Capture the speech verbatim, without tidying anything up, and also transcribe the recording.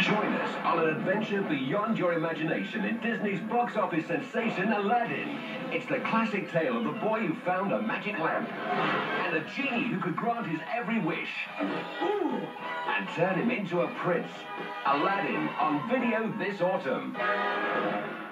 Join us on an adventure beyond your imagination in Disney's box office sensation, Aladdin. It's the classic tale of the boy who found a magic lamp and a genie who could grant his every wish and turn him into a prince. Aladdin on video this autumn.